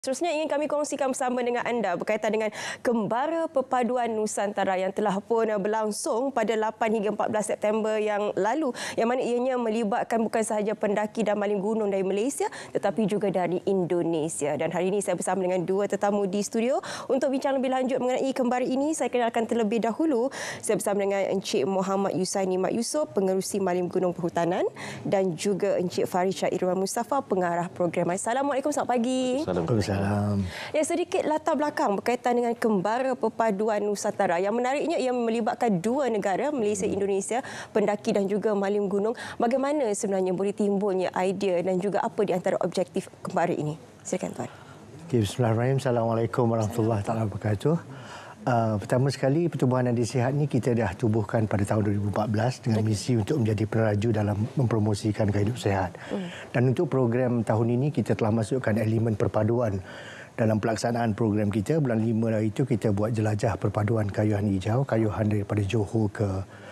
Seterusnya ingin kami kongsikan bersama dengan anda berkaitan dengan Kembara Perpaduan Nusantara yang telah pun berlangsung pada 8 hingga 14 September yang lalu, yang mana ianya melibatkan bukan sahaja pendaki dan malim gunung dari Malaysia tetapi juga dari Indonesia. Dan hari ini saya bersama dengan dua tetamu di studio untuk bincang lebih lanjut mengenai kembara ini. Saya kenalkan terlebih dahulu, saya bersama dengan Encik Muhammad Yusaini Mat Yusof, Pengerusi Malim Gunung Perhutanan, dan juga Encik Farisha Irwan Mustafa, Pengarah Program. Assalamualaikum, selamat pagi. Assalamualaikum. Ya, sedikit latar belakang berkaitan dengan Kembara Perpaduan Nusantara. Yang menariknya ia melibatkan dua negara, Malaysia dan Indonesia, pendaki dan juga malim gunung. Bagaimana sebenarnya boleh timbulnya idea dan juga apa di antara objektif kembara ini? Silakan Tuan. Bismillahirrahmanirrahim. Assalamualaikum warahmatullahi wabarakatuh. Pertama sekali, Pertubuhan Nadi Sihat ni kita dah tubuhkan pada tahun 2014 dengan misi untuk menjadi peneraju dalam mempromosikan gaya hidup sihat. Dan untuk program tahun ini kita telah masukkan elemen perpaduan dalam pelaksanaan program kita. Bulan 5 hari itu kita buat jelajah perpaduan kayuhan hijau, kayuhan daripada Johor ke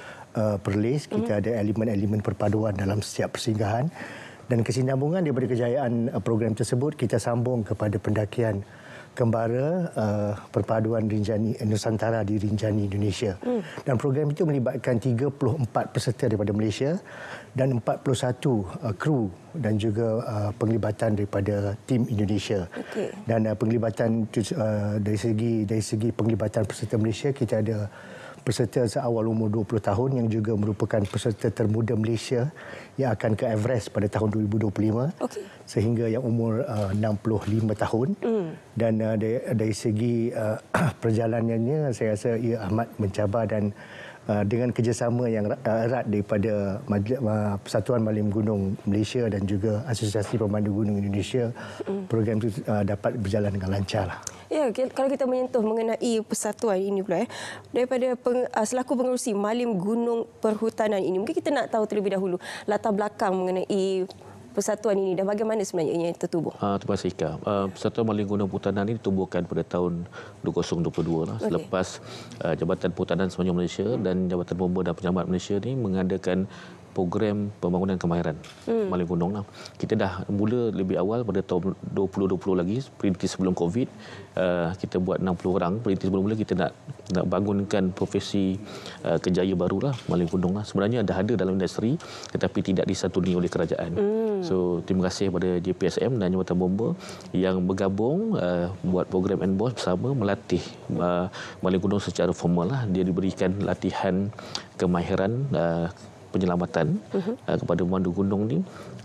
Perlis. Kita ada elemen-elemen perpaduan dalam setiap persinggahan. Dan kesinambungan daripada kejayaan program tersebut, kita sambung kepada pendakian Kembara Perpaduan Rinjani Nusantara di Rinjani, Indonesia. Dan program itu melibatkan 34 peserta daripada Malaysia dan 41 kru dan juga penglibatan daripada tim Indonesia. Dan penglibatan dari segi penglibatan peserta Malaysia, kita ada peserta seawal umur 20 tahun yang juga merupakan peserta termuda Malaysia yang akan ke Everest pada tahun 2025, sehingga yang umur 65 tahun. Dan dari segi perjalanannya, saya rasa ia amat mencabar dan dengan kerjasama yang erat daripada Persatuan Malim Gunung Malaysia dan juga Asosiasi Pemandu Gunung Indonesia, program itu dapat berjalan dengan lancar. Ya, kalau kita menyentuh mengenai persatuan ini pula, daripada selaku pengerusi Malim Gunung Perhutanan ini, mungkin kita nak tahu terlebih dahulu latar belakang mengenai persatuan ini dan bagaimana sebenarnya ia tertubuh. Terima kasih, Ika. Persatuan Malim Gunung Perhutanan ini ditubuhkan pada tahun 2022 lah, selepas Jabatan Perhutanan Semenanjung Malaysia dan Jabatan Bomba dan Penyelamat Malaysia ini mengadakan program pembangunan kemahiran malim gunung lah. Kita dah mula lebih awal pada tahun 2020 lagi, perintis sebelum Covid. Kita buat 60 orang. Perintis sebelum mula kita nak bangunkan profesi kejaya barulah, malim gunung lah. Sebenarnya dah ada dalam industri tetapi tidak disantuni oleh kerajaan. So, terima kasih kepada JPSM dan Jabatan Bomba yang bergabung buat program NBOS bersama melatih malim gunung secara formal lah. Dia diberikan latihan kemahiran penyelamatan kepada pemandu gunung ni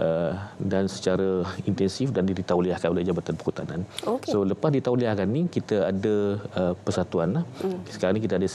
dan secara intensif dan ditauliahkan oleh Jabatan Perhutanan. So, lepas ditauliahkan ni kita ada persatuan lah. Sekarang ni kita ada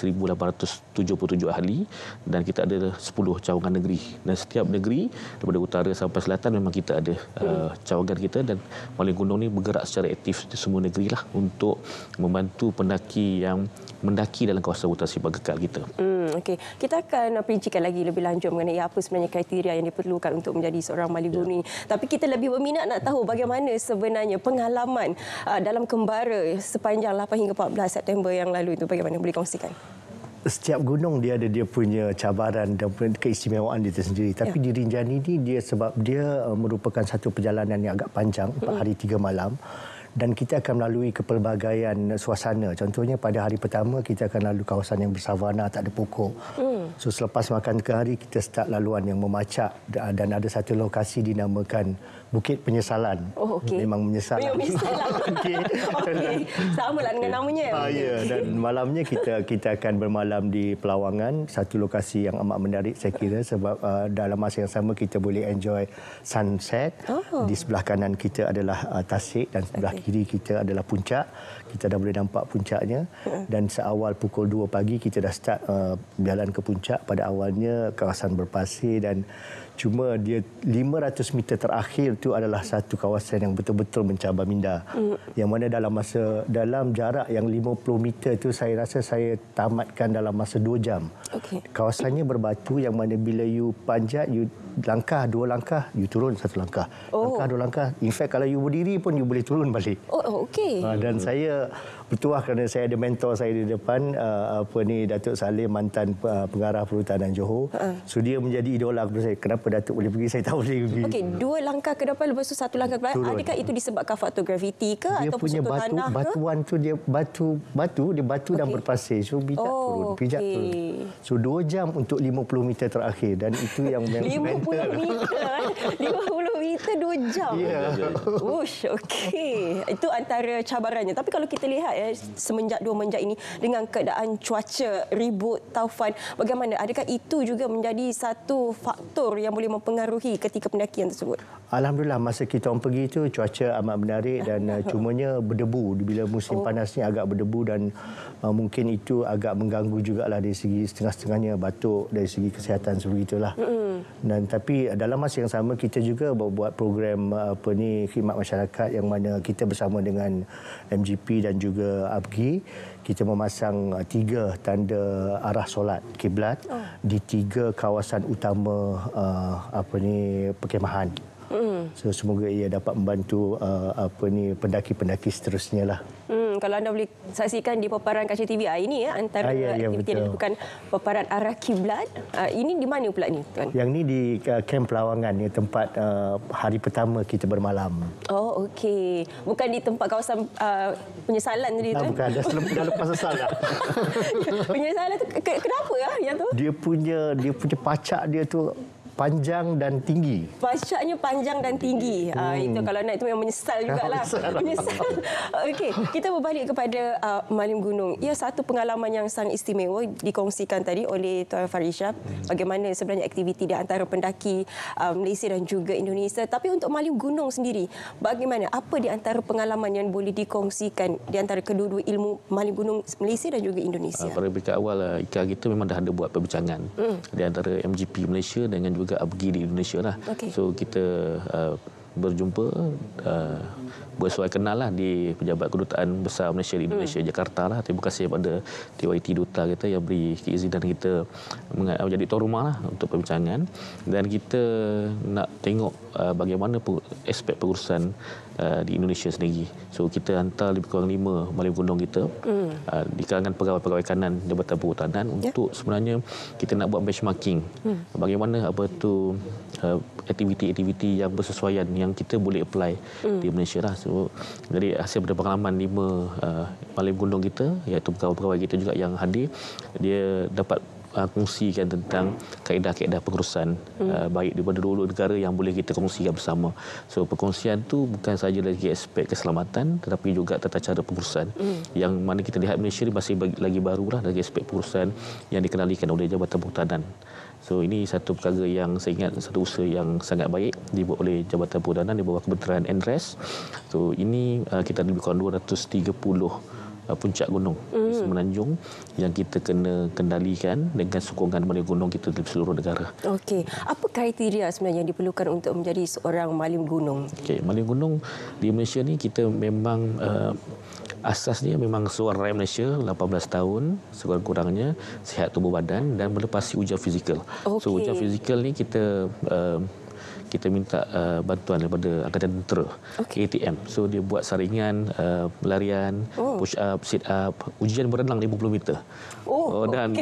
1877 ahli dan kita ada 10 cawangan negeri. Dan setiap negeri daripada utara sampai selatan memang kita ada cawangan kita, dan malim gunung ni bergerak secara aktif di semua negeri lah untuk membantu pendaki yang mendaki dalam kawasan hutan Sibang Kekal kita. Okey, kita akan perincikan lagi lebih lanjut mengenai apa sebenarnya kriteria yang diperlukan untuk menjadi seorang malim gunung ini. Tapi kita lebih berminat nak tahu bagaimana sebenarnya pengalaman dalam kembara sepanjang 8 hingga 14 September yang lalu itu. Bagaimana, boleh kongsikan? Setiap gunung dia ada dia punya cabaran dan keistimewaan dia tersendiri. Tapi di Rinjani ni sebab dia merupakan satu perjalanan yang agak panjang, 4 hari 3 malam. Dan kita akan melalui kepelbagaian suasana. Contohnya pada hari pertama kita akan lalu kawasan yang bersavana, tak ada pokok. So, selepas makan ke hari kita start laluan yang memacak dan ada satu lokasi dinamakan Bukit Penyesalan. Memang menyesal. Sama lah dengan namanya. Ya, dan malamnya kita akan bermalam di Pelawangan, satu lokasi yang amat menarik saya kira, sebab dalam masa yang sama kita boleh enjoy sunset. Di sebelah kanan kita adalah tasik dan sebelah kiri kita adalah puncak. Kita dah boleh nampak puncaknya. Dan seawal pukul 2 pagi kita dah start berjalan ke puncak. Pada awalnya kawasan berpasir dan cuma dia 500 meter terakhir itu adalah satu kawasan yang betul-betul mencabar minda. Yang mana dalam jarak yang 50 meter itu saya rasa saya tamatkan dalam masa 2 jam. Kawasannya berbatu yang mana bila you panjat, you langkah, 2 langkah, you turun 1 langkah. Langkah, 2 langkah. In fact, kalau you berdiri pun you boleh turun balik. Okey. Dan saya bertuah kerana saya ada mentor saya di depan, Datuk Salim, mantan pengarah Perhutanan Johor. So dia menjadi idola kepada saya. Kenapa Datuk boleh pergi, saya tak boleh pergi. Okey, 2 langkah ke depan lepas tu 1 langkah ke belakang. Adakah itu disebabkan faktor graviti ke Dia ataupun punya struktur tanah ke? batuan tu dia batu dan berpasir. So pijak turun. So 2 jam untuk 50 meter terakhir, dan itu yang 50 meter. 50 meter 2 jam. Ush, okey. Itu antara cabarannya. Tapi kalau kita lihat semenjak 2 menjak ini dengan keadaan cuaca ribut, taufan, bagaimana? Adakah itu juga menjadi satu faktor yang boleh mempengaruhi ketika pendakian tersebut? Alhamdulillah, masa kita orang pergi itu cuaca amat menarik, dan cumanya berdebu. Bila musim panas ni agak berdebu, dan mungkin itu agak mengganggu jugalah dari segi setengah-setengahnya batuk, dari segi kesihatan sebegitulah. Dan tapi dalam masa yang sama kita juga buat program khidmat masyarakat, yang mana kita bersama dengan MGP dan juga ABGI, kita memasang 3 tanda arah solat kiblat di 3 kawasan utama perkhemahan. So semoga ia dapat membantu pendaki-pendaki seterusnya lah. Kalau anda boleh saksikan di paparan Kaca TV ini antara aktiviti yang dilakukan paparan arah kiblat. Ini di mana pula ni, Tuan? Yang ni di Kem Pelawangan, tempat hari pertama kita bermalam. Oh, okey. Bukan di tempat kawasan penyesalan tadi, Tuan? Bukan, dah lepas sesal dah. Penyesalan tu kenapa yang tu? Dia punya pacak dia tu panjang dan tinggi. Pacaknya panjang dan tinggi. Itu kalau naik itu memang menyesal jugalah. Menyesal. Okey, kita berbalik kepada Malim Gunung. Ia satu pengalaman yang sangat istimewa dikongsikan tadi oleh Tuan Farisha. Bagaimana sebenarnya aktiviti di antara pendaki Malaysia dan juga Indonesia. Tapi untuk Malim Gunung sendiri, bagaimana? Apa di antara pengalaman yang boleh dikongsikan di antara kedua-dua ilmu Malim Gunung Malaysia dan juga Indonesia? Pada peringkat awal, IKA kita memang dah ada buat perbincangan di antara MGP Malaysia dengan juga ABGI di Indonesia lah. So kita berjumpa, bersuai kenal lah di Pejabat Kedutaan Besar Malaysia di Indonesia, Jakarta lah. Terima kasih kepada TYT Duta kita yang beri keizinan kita menjadi tuan rumah lah untuk perbincangan. Dan kita nak tengok bagaimana aspek pengurusan di Indonesia sendiri. So kita hantar lebih kurang 5 Malim Gunung kita di kalangan pegawai-pegawai kanan Jabatan Perhutanan untuk sebenarnya kita nak buat benchmarking bagaimana aktiviti-aktiviti yang bersesuaian yang kita boleh apply di Malaysia lah. So, jadi hasil daripada pengalaman 5 Malim Gunung kita, iaitu pegawai-pegawai kita juga yang hadir, dia dapat kongsikan tentang kaedah-kaedah pengurusan baik daripada dua negara yang boleh kita kongsikan bersama. So perkongsian tu bukan saja dari aspek keselamatan tetapi juga tata cara pengurusan yang mana kita lihat Malaysia ni masih lagi barulah dari aspek pengurusan yang dikenalikan oleh Jabatan Perhutanan. So ini satu perkara yang saya ingat, satu usaha yang sangat baik dibuat oleh Jabatan Perhutanan di bawah Kementerian NRES. So ini kita ada lebih kurang 230 puncak gunung di Semenanjung yang kita kena kendalikan dengan sokongan Malim Gunung kita di seluruh negara. Okey, apa kriteria sebenarnya yang diperlukan untuk menjadi seorang Malim Gunung? Okey, Malim Gunung di Malaysia ni kita memang asasnya memang seorang rakyat Malaysia 18 tahun sekurang-kurangnya, sihat tubuh badan dan melepasi ujian fizikal. So ujian fizikal ni kita minta bantuan daripada Angkatan Tentera, ATM. So dia buat saringan, larian, push up, sit up, ujian berenang 50 meter. Dan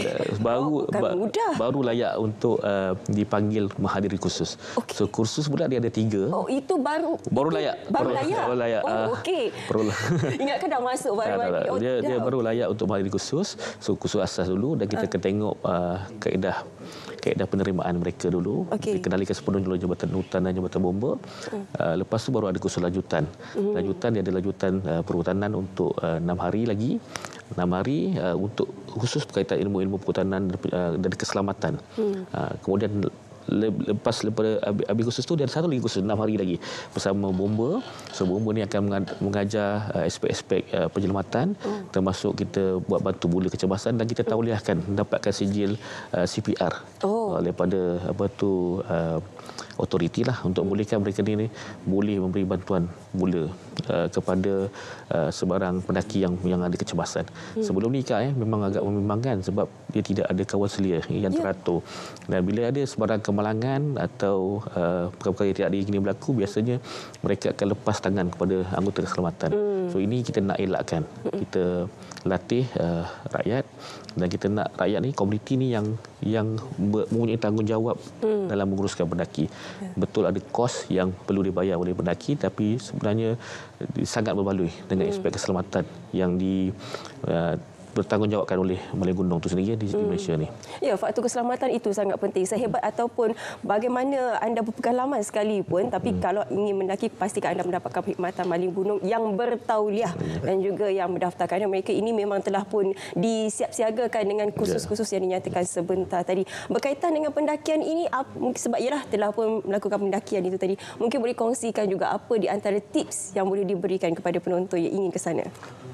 baru layak untuk dipanggil menghadiri kursus. So kursus pula dia ada 3. Itu baru layak. Baru layak. Okey. Ingatkan dah masuk baru. Dia baru layak untuk menghadiri kursus. So kursus asas dulu dan kita akan tengok kaedah penerimaan mereka dulu. Dikenalikan sepenuhnya oleh Jabatan Hutan dan Jabatan Bomba. Lepas tu baru ada kursus lanjutan. Lanjutan dia ada lanjutan perhutanan untuk 6 hari lagi. 6 hari untuk khusus berkaitan ilmu-ilmu perhutanan dan keselamatan. Kemudian lepas habis kursus tu dia ada satu lagi kursus 6 hari lagi bersama bomba. So bomba ni akan mengajar aspek-aspek penyelamatan, termasuk kita buat bantu bula kecemasan dan kita tauliahkan mendapatkan sijil CPR daripada autoriti lah untuk membolehkan mereka ni boleh memberi bantuan bula kepada sebarang pendaki yang ada kecemasan. Sebelum ni Kak, memang agak membimbangkan sebab dia tidak ada kawal selia yang teratur. Dan bila ada sebarang kemalangan atau perkara-perkara yang tidak diingini berlaku, biasanya mereka akan lepas tangan kepada anggota keselamatan. So ini kita nak elakkan. Kita latih rakyat, dan kita nak rakyat ni, komuniti ni yang mempunyai tanggungjawab dalam menguruskan pendaki. Betul ada kos yang perlu dibayar oleh pendaki, tapi sebenarnya sangat berbaloi dengan aspek keselamatan yang bertanggungjawabkan oleh Malay Gunung itu sendiri di Malaysia ni. Ya, faktor keselamatan itu sangat penting. Sehebat ataupun bagaimana anda berpengalaman sekalipun, tapi kalau ingin mendaki, pastikan anda mendapatkan perkhidmatan Malay Gunung yang bertauliah dan juga yang mendaftar. Kerana mereka ini memang telah pun disiapsiagakan dengan kursus-kursus yang dinyatakan sebentar tadi. Berkaitan dengan pendakian ini, sebab ialah telah pun melakukan pendakian itu tadi, mungkin boleh kongsikan juga apa di antara tips yang boleh diberikan kepada penonton yang ingin ke sana?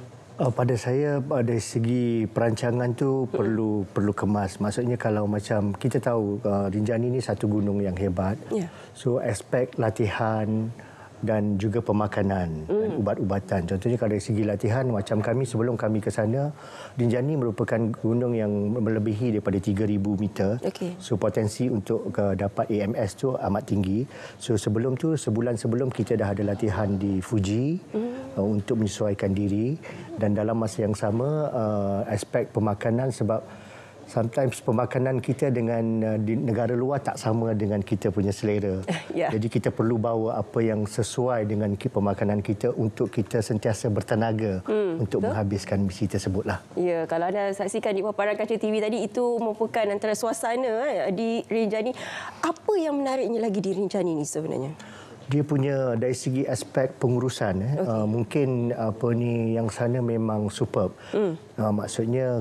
Pada saya, dari segi perancangan tu perlu kemas. Maksudnya kalau macam kita tahu Rinjani ni satu gunung yang hebat. So aspek latihan dan juga pemakanan dan ubat-ubatan. Contohnya kalau dari segi latihan, macam kami sebelum kami ke sana, Rinjani merupakan gunung yang melebihi daripada 3,000 meter. So potensi untuk dapat AMS tu amat tinggi. So sebelum tu, sebulan sebelum, kita dah ada latihan di Fuji untuk menyesuaikan diri, dan dalam masa yang sama aspek pemakanan, sebab sometimes pemakanan kita dengan di negara luar tak sama dengan kita punya selera. Jadi kita perlu bawa apa yang sesuai dengan pemakanan kita untuk kita sentiasa bertenaga untuk menghabiskan misi tersebutlah. Ya, kalau anda saksikan di paparan kaca TV tadi, itu merupakan antara suasana di Rinjani. Apa yang menariknya lagi di Rinjani ni sebenarnya? Dia punya dari segi aspek pengurusan, mungkin yang sana memang superb. Maksudnya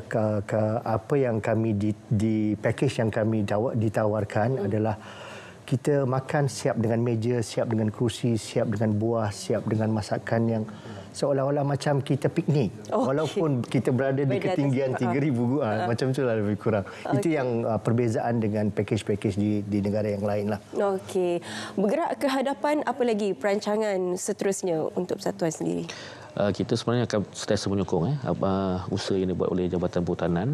apa yang kami di package yang kami ditawarkan adalah kita makan siap dengan meja, siap dengan kerusi, siap dengan buah, siap dengan masakan yang seolah-olah macam kita piknik. Walaupun kita berada di ketinggian 3,000, macam itulah lebih kurang. Itu yang perbezaan dengan package-package di negara yang lain lah. Okey. Bergerak ke hadapan, apa lagi perancangan seterusnya untuk persatuan sendiri? Kita sebenarnya akan sentiasa menyokong usaha yang dibuat oleh Jabatan Perhutanan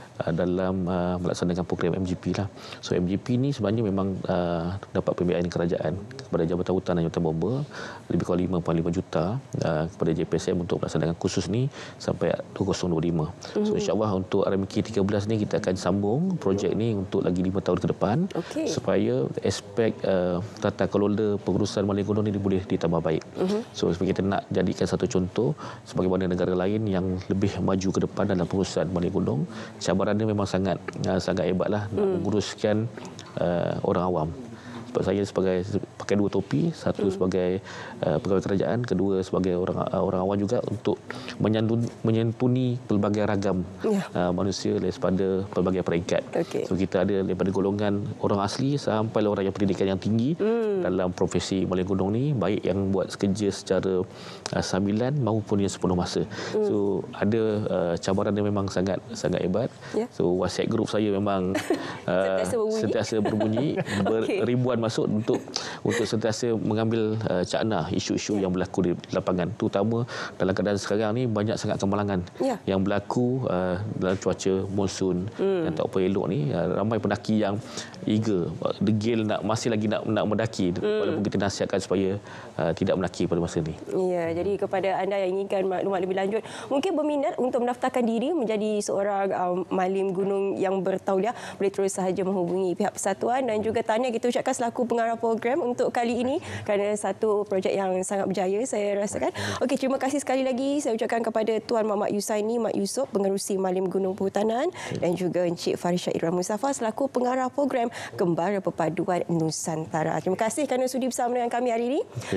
dalam melaksanakan program MGP lah. So MGP ni sebenarnya memang dapat pembiayaan kerajaan kepada Jabatan Hutan dan Jabatan Bomba lebih kurang 5.5 juta kepada JPSM untuk melaksanakan kursus ni sampai 2025. So insya-Allah untuk RMK 13 ni kita akan sambung projek ni untuk lagi 5 tahun ke depan, supaya aspek tata kelola pengurusan Malay Gunung ni boleh ditambah baik. So kita nak jadikan satu contoh sebagaimana negara lain yang lebih maju ke depan dalam pengurusan Malay Gunung. Cabaran dia memang sangat hebatlah nak menguruskan orang awam. Sebab saya pakai dua topi, satu sebagai pegawai kerajaan, kedua sebagai orang awam juga, untuk menyantuni pelbagai ragam manusia daripada pelbagai peringkat. So kita ada daripada golongan orang asli sampai orang yang pendidikan yang tinggi dalam profesi Malay Gunung ni, baik yang buat kerja secara sambilan maupun yang sepenuh masa. So ada cabaran yang memang sangat hebat. So WhatsApp group saya memang sentiasa berbunyi, ribuan masuk untuk sentiasa mengambil cakna isu-isu yang berlaku di lapangan, terutama dalam keadaan sekarang ni banyak sangat kemalangan yang berlaku dalam cuaca monsun yang tak apa elok ni. Ramai pendaki yang eager, degil masih lagi nak mendaki, walaupun kita nasihatkan supaya tidak mendaki pada masa ni. Ya, jadi kepada anda yang inginkan maklumat lebih lanjut, mungkin berminat untuk mendaftarkan diri menjadi seorang malim gunung yang bertauliah, boleh terus sahaja menghubungi pihak persatuan. Dan juga tanya kita ucapkan selaku pengarah program untuk kali ini, kerana satu projek yang sangat berjaya saya rasakan. Okey, terima kasih sekali lagi saya ucapkan kepada Tuan Muhammad Yusaini Mat Yusof, pengerusi Malim Gunung Perhutanan, dan juga Encik Farisha Idram Mustafa selaku pengarah program Gembara Perpaduan Nusantara. Terima kasih kerana sudi bersama dengan kami hari ini.